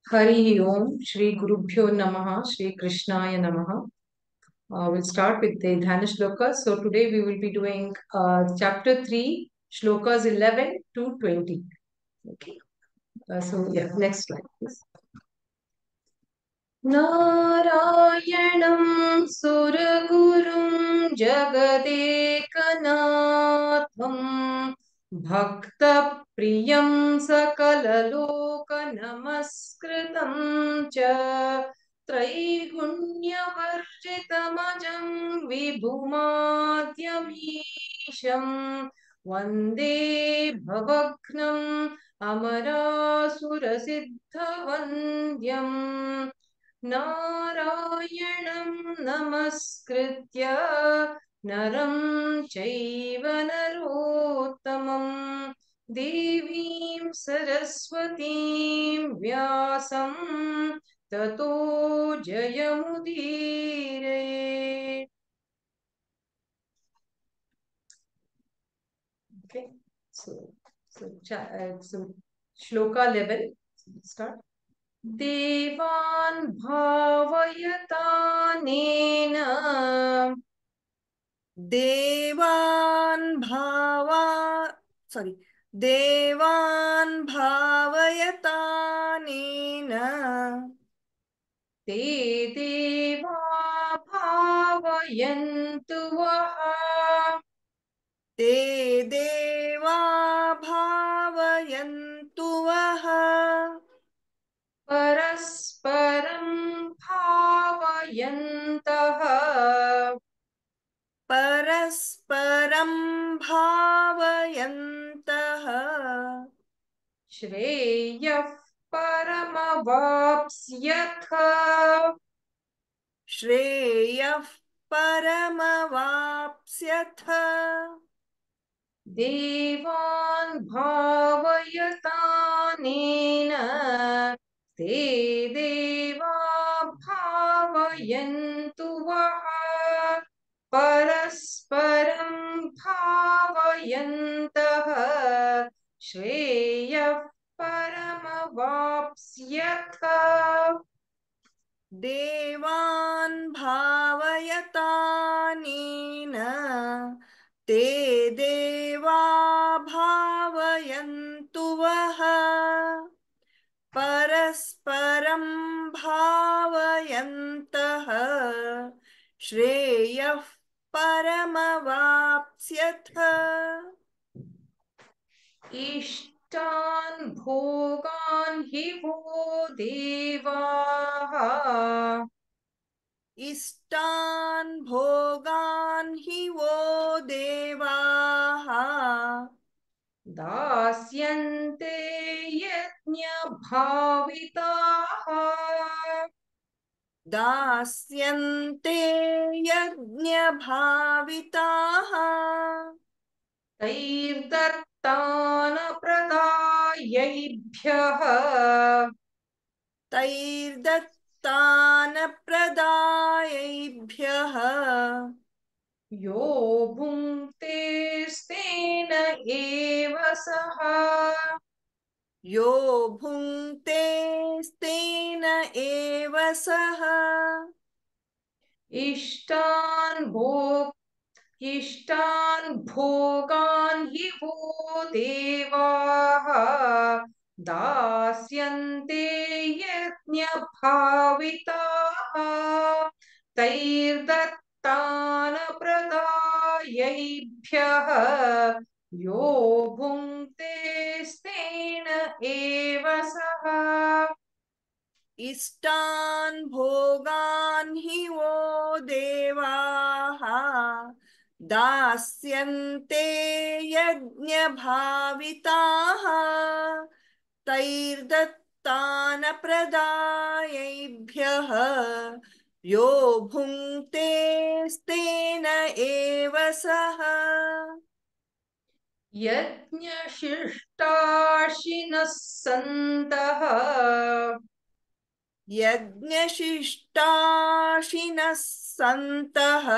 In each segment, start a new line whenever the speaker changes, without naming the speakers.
Hari Om, Shri Gurubhyo Namaha, Shri Krishnaya Namaha. We'll start with the Dhyana Shlokas. So today we will be doing chapter 3, Shlokas 11 to 20. Okay. Next slide, please. नारायणं सुरगुरुं जगदेकनाथं भक्तप्रियं सकललोकनमस्कृतं च त्रैगुण्यवर्जितमजं विभुमाद्यमीशं वन्दे भवघ्नम् अमरासुरसिद्धवन्द्यम् नारायणं नमस्कृत्य नरं चैव नरोत्तमं देवीं सरस्वतीं व्यासं ततो जयमुदीरये. Okay, so shloka 11. Start. देवान् भावयतानेन
देवान् भावयतानेन
ते देवा भावयन्तु वः
ते देवा भावयन्तु वः
परस्परं भावयन्तः
परस्परं भावयन्तः
श्रेयः परमवाप्स्यथ
श्रेयः परमवाप्स्यथ
देवान् भावयतानेन ते देवा भावयन्तु वः परस्परं भावयन्तः श्रेयः परमवाप्स्यथ.
देवान् भावयतानेन ते देवा भावयन्तु वः परस्परं भावयन्तः श्रेयः परमवाप्स्यथ.
इष्टान् भोगान् हि वो देवाः
इष्टान् भोगान् हि वो देवाः
दास्यन्ते यज्ञभाविताः
दास्यन्ते यज्ञभाविताः
तैर्दत्तान प्रदायैभ्यः
तैर्दत्तानप्रदायैभ्यः
यो भुङ्क्तेस्तेन एव सः
यो भुङ्क्ते स्तेन एव सः
इष्टान् भोगान् हि वो देवाः दास्यन्ते यज्ञभाविताः तैर्दत्तान् प्रदायैभ्यः यो भुङ्क्ते स्तेन एव सः.
इष्टान् भोगान् हि वो देवाः दास्यन्ते यज्ञभाविताः तैर्दत्तानप्रदायैभ्यः यो भुङ्क्ते स्तेन एव सः.
यज्ञशिष्टाशिनः सन्तः
यज्ञशिष्टाशिनः सन्तः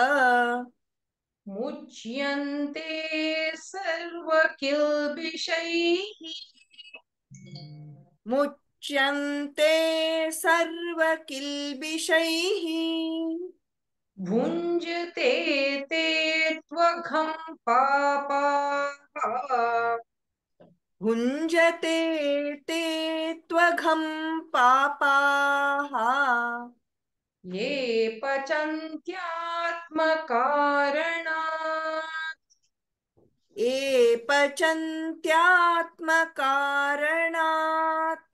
मुच्यन्ते सर्वकिल्बिषैः
मुच्यन्ते सर्वकिल्बिषैः
भुञ्जते ते त्वघं पापाः
भुञ्जते ते त्वघं पापाः
ये पचन्त्यात्मकारणात्
ये पचन्त्यात्मकारणात्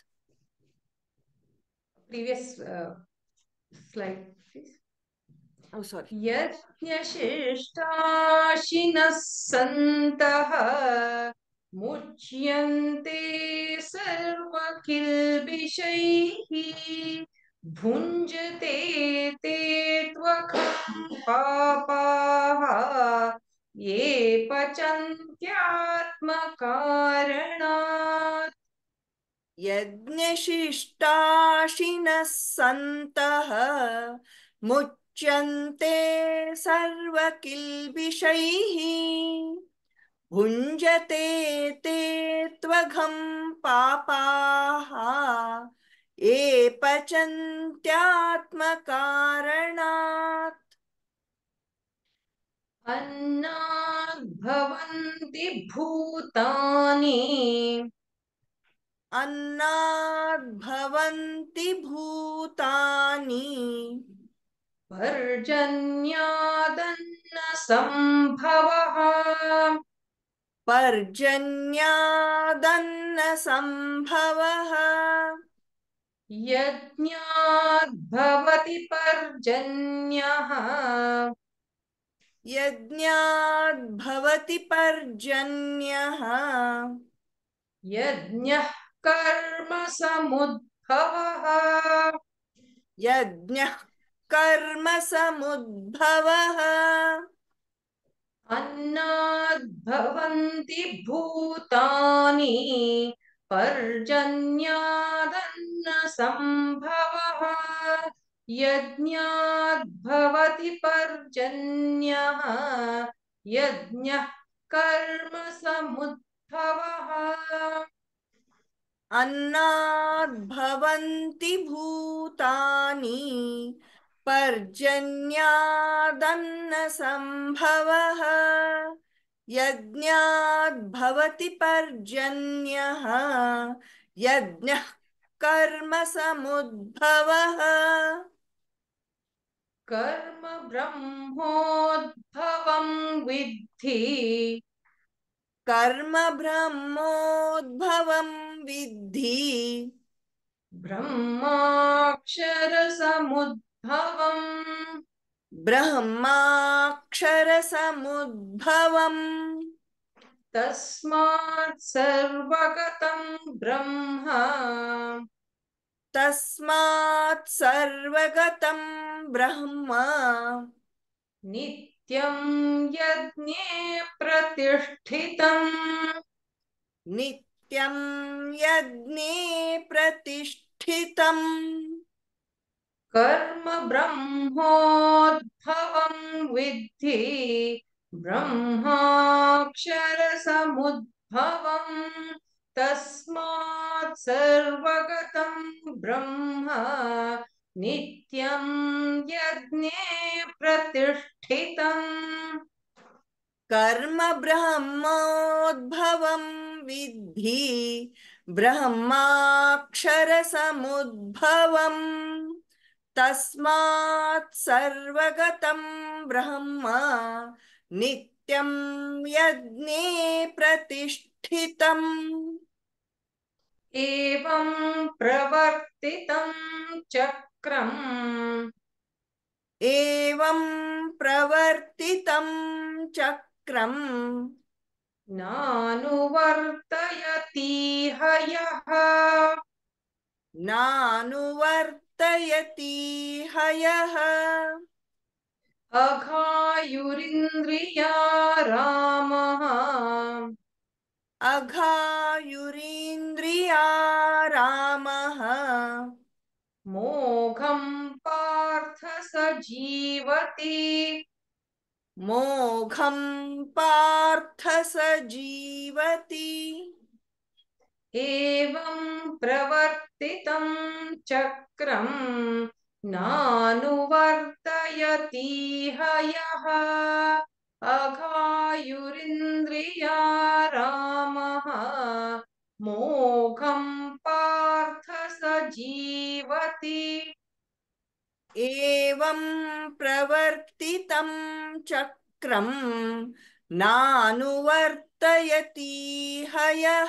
previous slide please
oh sorry
यज्ञशिष्टाशिनः सन्तः मुच्यन्ते सर्वकिल्बिषैः भुञ्जते ते त्वघं पापाः ये पचन्त्यात्मकारणात्
यज्ञशिष्टाशिनः सन्तः मुच्यन्ते सर्वकिल्बिषैः भुञ्जते ते त्वघं पापाः ये पचन्त्यात्मकारणात्
अन्नाद्भवन्ति भूतानि
अन्नाद्भवन्ति भूतानि
पर्जन्यादन्नसम्भवः
पर्जन्यादन्नसम्भवः
यज्ञाद्भवति पर्जन्यः
यज्ञाद्भवति पर्जन्यः
यज्ञः कर्म समुद्भवः
यज्ञः कर्म समुद्भवः
अन्नाद्भवन्ति भूतानि पर्जन्यादन्नसम्भवः यज्ञाद्भवति पर्जन्यः यज्ञः कर्म समुद्भवः
अन्नाद्भवन्ति भूतानि पर्जन्यादन्नसम्भवः यज्ञाद्भवति पर्जन्यः यज्ञः कर्म समुद्भवः
कर्म ब्रह्मोद्भवं विद्धि
कर्म ब्रह्मोद्भवं विद्धि
ब्रह्माक्षरसमुद्भवम्
ब्रह्माक्षरसमुद्भवम्
तस्मात् सर्वगतं ब्रह्म
तस्मात् सर्वगतं ब्रह्म
नित्यं यज्ञे प्रतिष्ठितम्
नित्यं यज्ञे प्रतिष्ठितम्
कर्म ब्रह्मोद्भवं विद्धि ब्रह्माक्षरसमुद्भवम् तस्मात् सर्वगतं ब्रह्म नित्यं यज्ञे प्रतिष्ठितम्
कर्म ब्रह्मोद्भवं विद्धि ब्रह्माक्षरसमुद्भवम् तस्मात् सर्वगतं ब्रह्म नित्यं यज्ञे प्रतिष्ठितम्
एवं प्रवर्तितं चक्रम्
एवं प्रवर्तितं चक्रम्
नानुवर्तयतीह यः
नानुवर्तयति हयः
अघायुरिन्द्रियारामः
अघायुरीन्द्रियारामः
मोघं पार्थ स जीवति
मोघं पार्थ स जीवति
एवं प्रवर्तितं चक्रं नानुवर्तयतीह यः अघायुरिन्द्रिया रामः मोघं पार्थ स जीवति।
एवं प्रवर्तितं चक्रं नानुवर्तयति हयः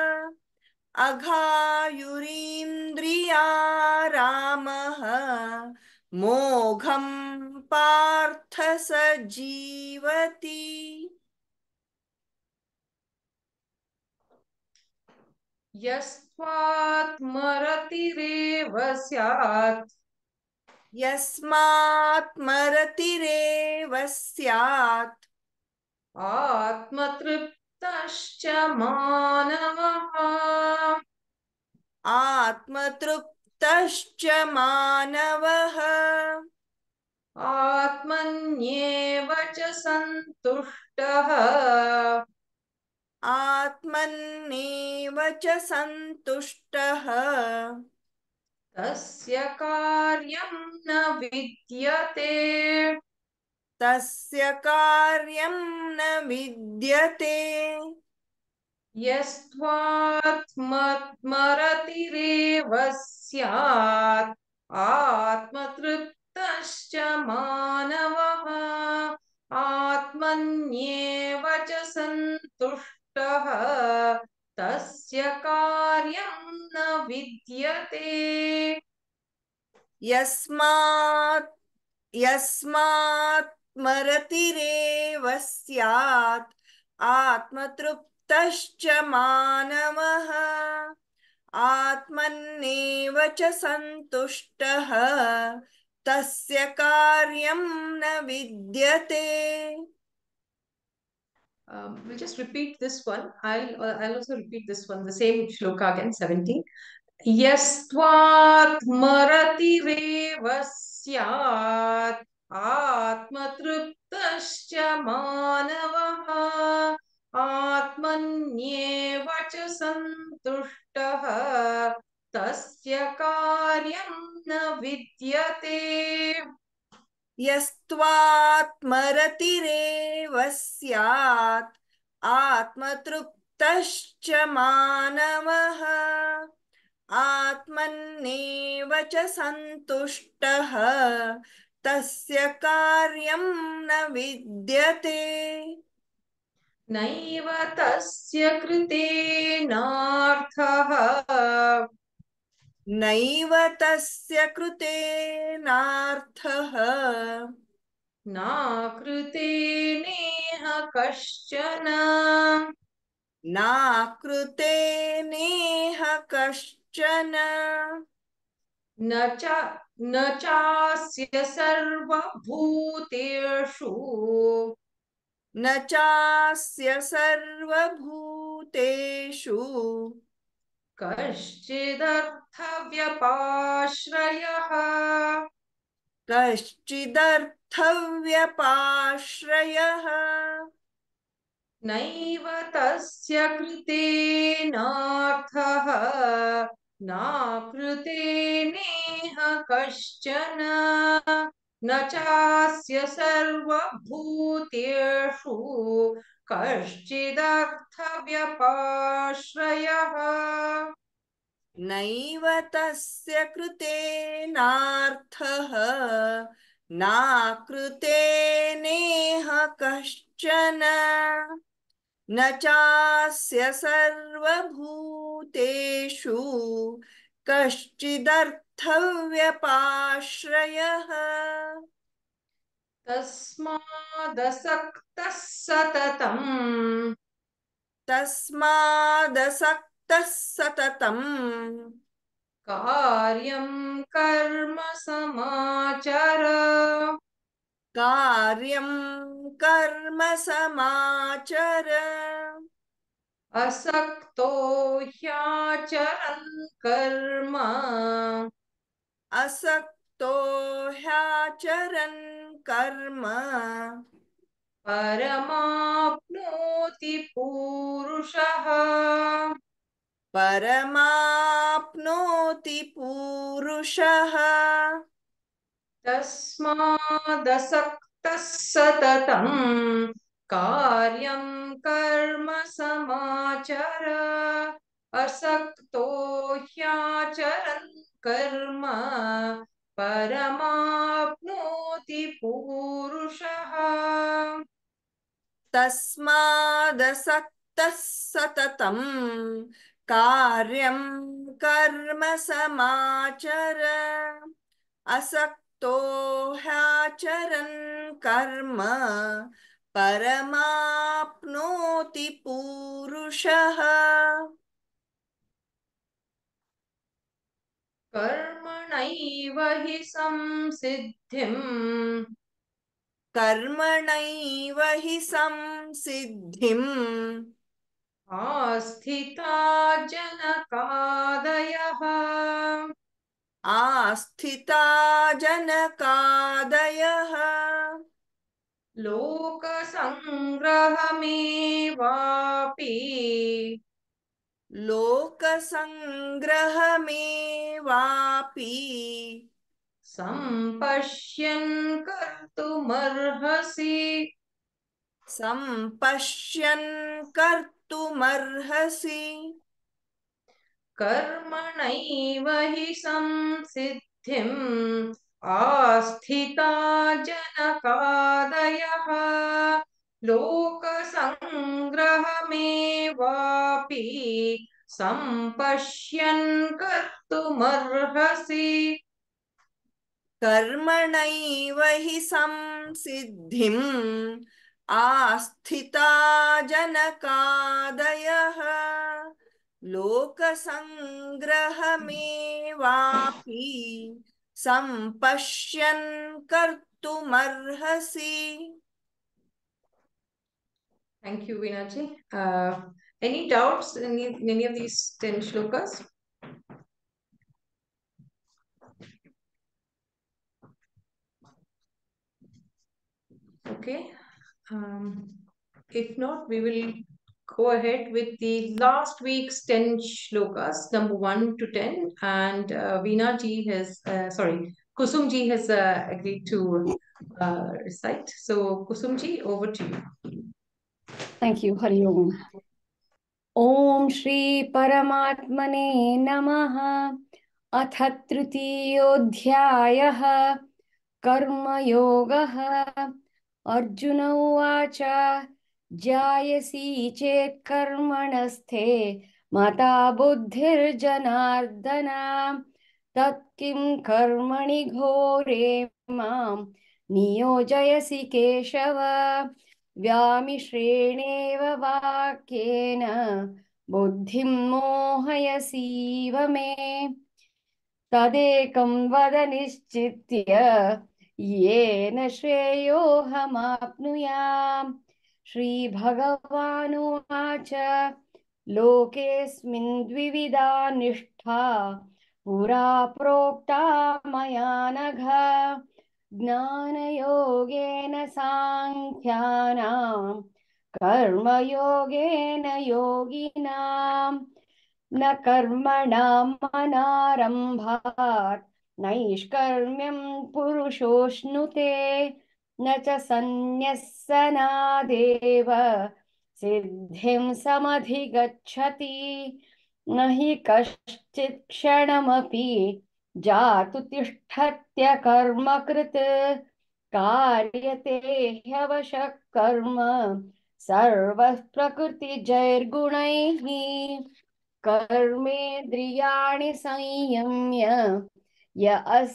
अघायुरीन्द्रिया रामः मोघं पार्थ स जीवति।
यस्त्वात्मरतिरेव स्यात्
यस्मात्मरतिरेव स्यात्
आत्मतृप्तश्च मानवः
आत्मतृप्तश्च मानवः
आत्मन्येव च सन्तुष्टः
आत्मन्नेव च सन्तुष्टः
तस्य कार्यं न विद्यते।
तस्य कार्यं न विद्यते।
यस्त्वात्मरतिरेव स्यात् आत्मतृप्तश्च मानवः आत्मन्येव च सन्तुष्टः तस्य कार्यं न विद्यते।
यस्मात् यस्मात्मरतिरेव स्यात् आत्मतृप्तश्च मानवः आत्मन्नेव च सन्तुष्टः तस्य कार्यं न विद्यते।
We'll just repeat this one. I'll also repeat this one, the same shloka again, 17. यस्त्वात्मरतिरेव स्यात् आत्मतृप्तश्च मानवः आत्मन्येव च सन्तुष्टः तस्य कार्यं न विद्यते।
यस्त्वात्मरतिरेव स्यात् आत्मतृप्तश्च मानवः आत्मन्नेव च सन्तुष्टः तस्य कार्यं न विद्यते।
नैव तस्य कृतेनार्थः
नैव तस्य कृतेनार्थः
नाकृते नेह कश्चन
नाकृते नेह कश्चन
न च न चास्य सर्वभूतेषु
न चास्य सर्वभूतेषु
कश्चिदर्थव्यपाश्रयः
कश्चिदर्थव्यपाश्रयः
नैव तस्य कृतेनार्थः नाकृते नेह कश्चन न चास्य सर्वभूतेषु कश्चिदर्थव्यपाश्रयः।
नैव तस्य कृतेनार्थः नाकृते नेह कश्चन न चास्य सर्वभूतेषु कश्चिदर्थव्यपाश्रयः
तस्मादसक्तः सततम्
तस्मादसक्तः सततम्
कार्यं कर्म समाचर।
कार्यं कर्म समाचर
असक्तो ह्याचरन् कर्म
असक्तो ह्याचरन् कर्म
परमाप्नोति पूरुषः।
परमाप्नोति पूरुषः।
तस्मादसक्तः सततं कार्यं कर्म समाचर। असक्तो ह्याचरन् कर्म परमाप्नोति पूरुषः।
तस्मादसक्तः सततं कार्यं कर्म समाचर। असक्तो ह्याचरन् कर्म परमाप्नोति पूरुषः।
कर्मणैव हि संसिद्धिम्
कर्मणैव हि संसिद्धिम्
आस्थिता जनकादयः।
आस्थिता जनकादयः।
लोकसङ्ग्रहमेवापि
लोकसङ्ग्रहमेवापि
सम्पश्यन् कर्तुमर्हसि।
सम्पश्यन् कर्तुमर्हसि।
कर्मणैव हि संसिद्धिम् आस्थिता जनकादयः। लोकसङ्ग्रहमेवापि सम्पश्यन् कर्तुमर्हसि।
कर्मणैव हि संसिद्धिम् आस्थिता जनकादयः। लोकसङ्ग्रहमेवापि सम्पश्यन् कर्तुमर्हसि।
Thank you, Veenaji. Any doubts in any of these 10 shlokas? Okay. If not, we will go ahead with the last week's 10 shlokas, number 1 to 10. And Veena ji has, Kusum ji has agreed to recite. So, Kusum ji, over to you.
Thank you. Hari Om. Om Shri Paramatmane Namaha. अथ तृतीयोऽध्यायः कर्मयोगः। अर्जुन उवाच जायसी चेत् कर्मणस्थे मता बुद्धिर्जनार्दन तत्किं कर्मणि घोरे मां नियोजयसि केशव। व्यामिश्रेणेव वाक्येन बुद्धिं मोहयसीव मे। तदेकं वद निश्चित्य येन श्रेयोऽहमाप्नुयाम्। श्रीभगवानुवाच लोकेऽस्मिन् द्विविधा निष्ठा पुरा प्रोक्ता मया नघ। ज्ञानयोगेन साङ्ख्यानां कर्मयोगेन योगिनाम्। न कर्मणाम् अनारम्भात् नैष्कर्म्यं पुरुषोऽश्नुते न च सन्न्यस्सनादेव सिद्धिं समधिगच्छति। न हि कश्चित् क्षणमपि जातु तिष्ठत्य कर्मकृत् कार्यते ह्यवशः कर्म सर्वः प्रकृतिजैर्गुणैः। कर्मेन्द्रियाणि संयम्य य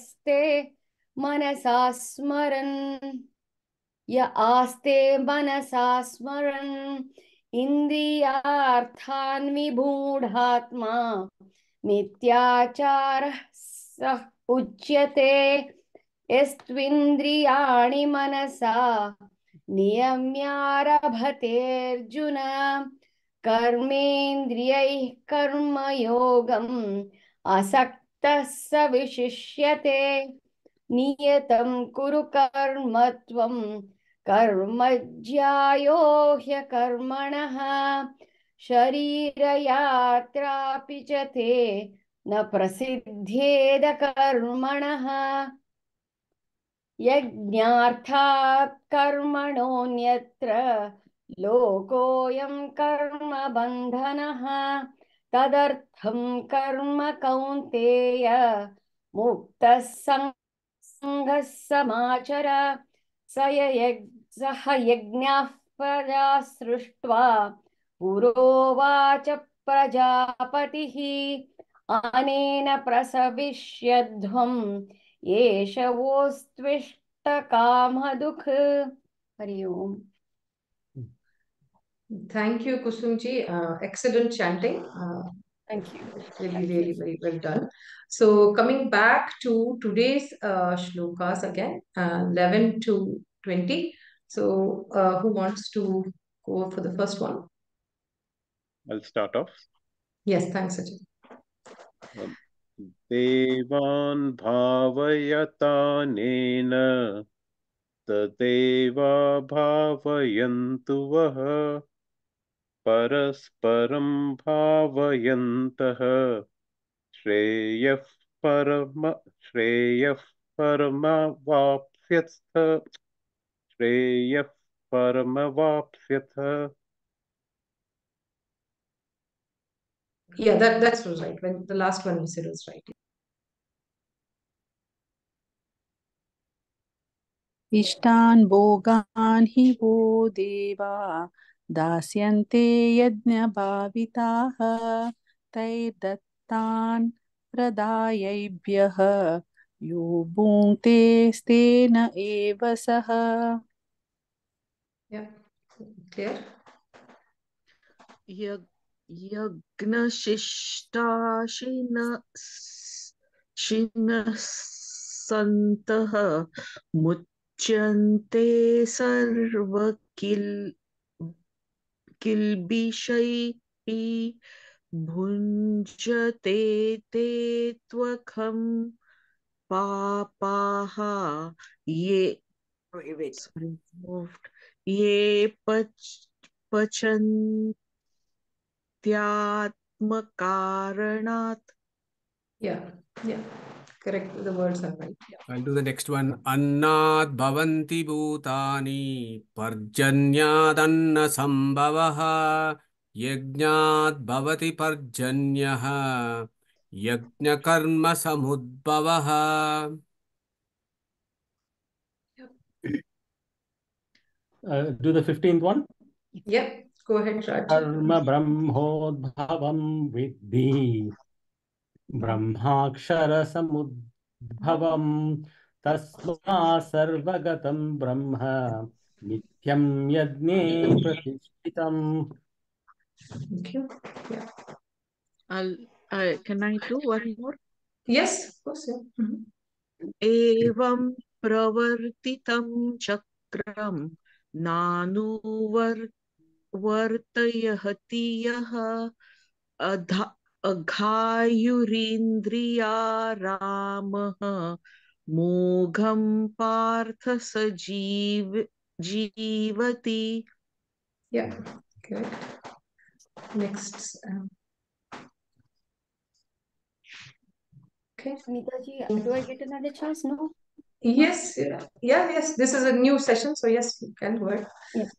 आस्ते मनसा स्मरन् इन्द्रियार्थान् विमूढात्मा मिथ्याचारः सः उच्यते। यस्त्विन्द्रियाणि मनसा नियम्यारभतेऽर्जुन कर्मेन्द्रियैः कर्मयोगम् असक्तः स विशिष्यते। नियतं कुरु कर्म त्वं कर्म ज्यायो ह्यकर्मणः शरीरयात्रापि च ते न प्रसिद्ध्येद कर्मणः यज्ञार्थात् कर्मणोऽन्यत्र लोकोऽयं कर्म बन्धनः तदर्थं कर्म कौन्तेय मुक्तः सङ्गः समाचर सह यज्ञः प्रजा सृष्ट्वा पुरोवाच प्रजापतिः अनेन प्रसविष्यध्वम् एष वोस्त्विष्ट कामदुःख हरि ओम.
Thank you, Kusumji. Excellent chanting.
Thank you.
Really very well done. So coming back to today's shlokas again, 11 to 20. So who wants to go for the first one?
I'll start off.
Yes, thanks, Sajid.
Devan bhavayatanena tadeva bhavayantu vaha parasparam bhavayantah shreyah paramavapsyatha shreyah paramavapsyatha.
Yeah, that's was right. When the last one you said was right.
इष्टान् भोगान् हि वो देवा दास्यन्ते यज्ञभाविताः तैर्दत्तान् प्रदायैभ्यः यो भुङ्क्ते स्तेन एव सः.
Yeah, clear.
यज्ञशिष्टाशिनः सन्तः मुच्यन्ते सर्वकिल्बिषैः भुञ्जते ते त्वखं पापाः ये पचन्त्यात्मकारणात्.
Yeah, correct. The words are right. Yeah.
I'll do the next one. Annad bhavanti bhutani parjanyad anna sambhavaha yajnad bhavati parjanyaha yajna karma samudbhavaha.
Do the 15th one.
Yeah, go ahead, Raj.
Karma brahmodbhavam vidhi brahmakshara samudbhavam tasma sarvagatam brahma nityam yajne pratishthitam.
Thank you. Yeah.
Can I do one more?
Yes, of course. Yeah.
एवं प्रवर्तितं चक्रं नानुवर्तयति यः अघायुरिन्द्रियारामः मोघं पार्थ स जीवति.
Yeah, correct. Next. Okay.
Smitaji, do I get another chance? No.
Yes, yes. This is a new session, so yes, you can go ahead.
Yes.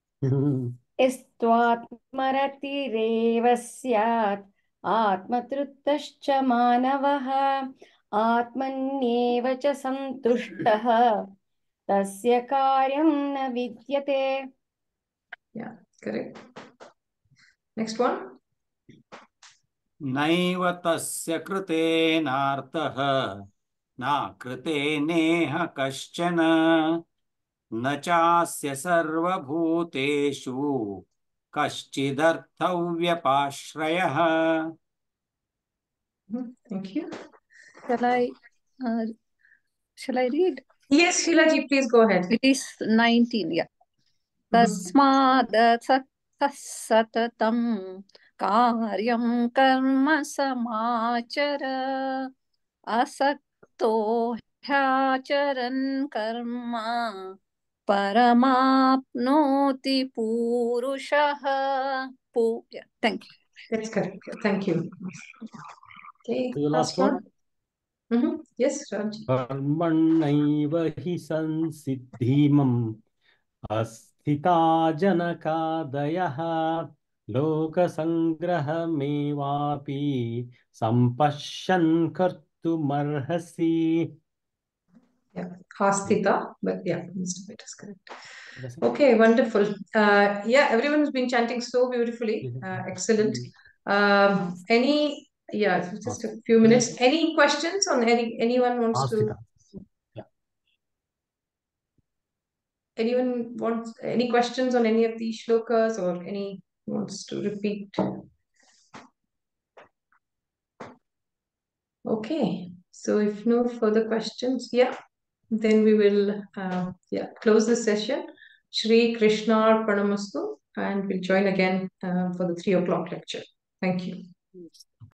Estvātmaratirev स्यात् आत्मतृप्तश्च मानवः आत्मन्येव च सन्तुष्टः तस्य कार्यं न विद्यते.
Yeah, correct. Next one.
नैव तस्य कृतेनार्थः न कृतेनेह कश्चन न चास्य सर्वभूतेषु कश्चिदर्थव्यपाश्रयः.
Thank you.
Shall I read?
Yes, Sheila ji, please go ahead.
It is 19. Yeah. तस्माद् सततं कार्यं कर्म समाचर असक्तो ह्याचरन् कर्म परमाप्नोति पूरुषः. Yeah, thank you.
That's correct. Thank you. Okay,
So the last
one.
one.
Yes, Raj.
कर्मण्यैव हि संसिद्धिमम् अस्थिता जनकादयः लोकसङ्ग्रहमेवापि सम्पश्यन् कर्तुमर्हसि.
Yeah, Asthita, but yeah, Mr. Bhatt is correct.
That's it.
Okay, wonderful. Yeah, everyone has been chanting so beautifully. Excellent. Just a few minutes. Any questions on anyone wants
Asthita.
anyone wants any questions on any of these shlokas, or any wants to repeat? Okay, so if no further questions, then we will close the session. Shri Krishna Arpanamastu, and we'll join again for the 3 o'clock lecture. Thank you.